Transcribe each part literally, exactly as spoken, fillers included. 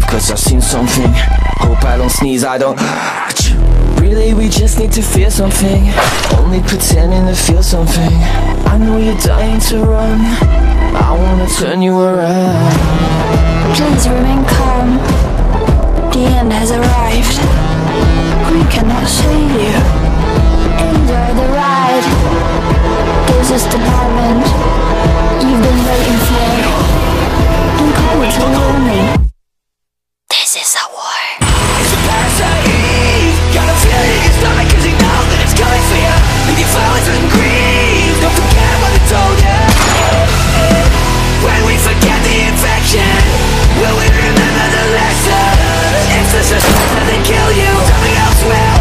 cause I've seen something. Hope I don't sneeze, I don't. Really, we just need to feel something. Only pretending to feel something. I know you're dying to run. I wanna turn you around. Please remain calm. The end has arrived. We cannot save you. Enjoy the ride. This is the moment you've been waiting for. Don't call it a warning. This is a war. It's a parasite. Gotta feel it in your stomach cause you know that it's coming for you. Leave your flowers and grief. Don't forget what I told you. When we forget the infection, will we remember the lesson? If the suspense doesn't kill you, something else will.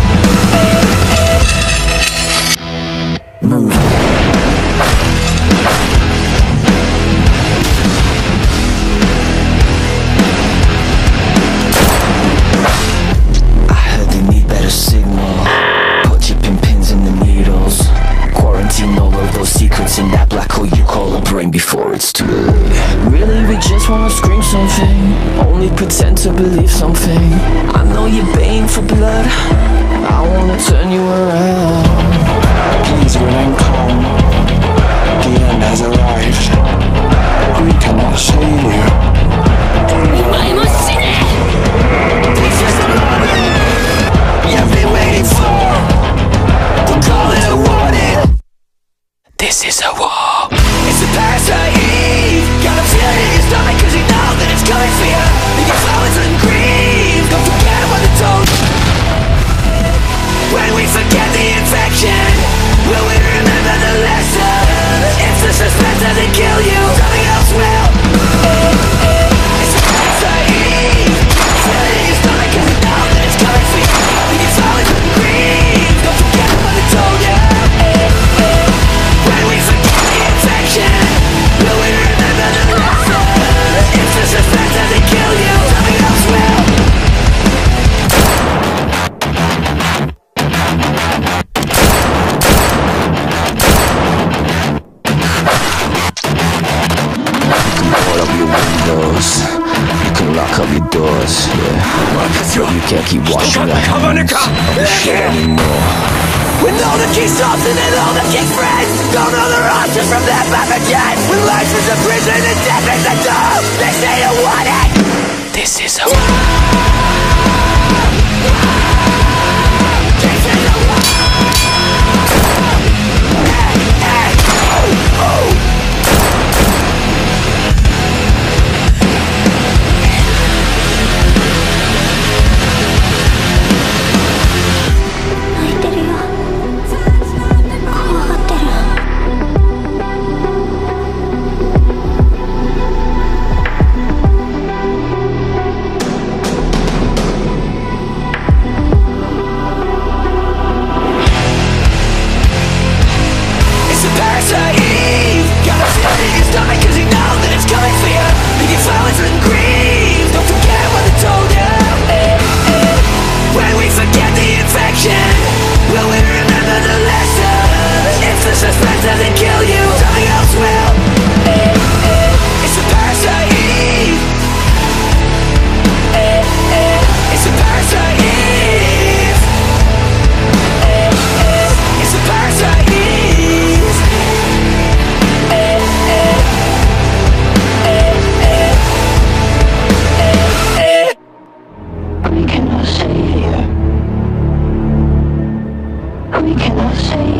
Move. I heard they need better signal. Put chipping pins in the needles. Quarantine all of those secrets in that black hole you call a brain before it's too late. Really, we just wanna scream something. Only pretend to believe something. I know you're baying for blood. I wanna turn you around. Please remain calm. The end has arrived. We cannot save you. This is the moment you've been waiting for. We'll call it a warning. This is a war. It's a parasite. Gotta feel it in your stomach cause you know that it's coming for you. Leave your flowers and grief. Don't forget what I told you. When we forget the infection, will we remember the lesson? If the suspense doesn't kill you, something else will. It's a parasite. Feel it in your stomach cause you know that it's coming for you. Leave your flowers and grief. Don't forget what I told you. When we forget the infection, will we remember the lesson? If the suspense doesn't kill you, something else will. Board up your windows. You can lock up your doors, yeah. But you can't keep washing your hands of the shit anymore. With all the key stops and then all the key friends, don't know the options from that back again. When life is a prison and death is a dome, they say you want it. This is a war. This is a war. Hey, hey, oh, oh. We cannot save